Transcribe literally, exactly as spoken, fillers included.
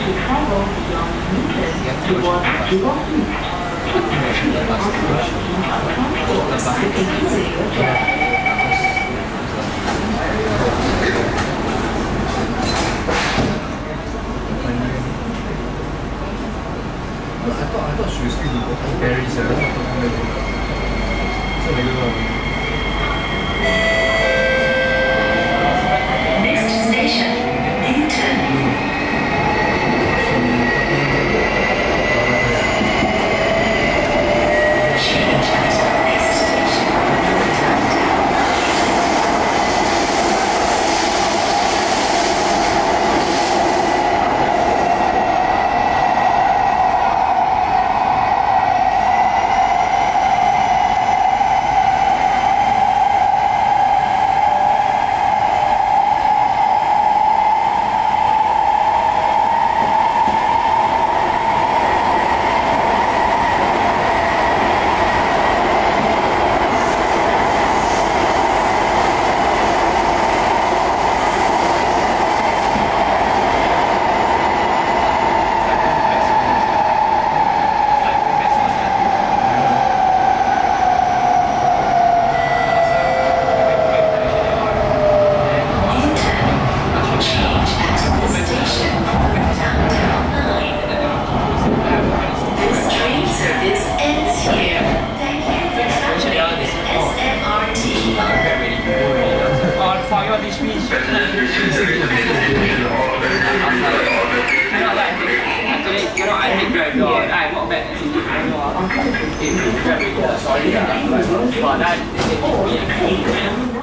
to travel beyond Newton towards Yishun. I thought I thought she was still in Paris. So Next station, Newton. Change at the next station. Sorry, but that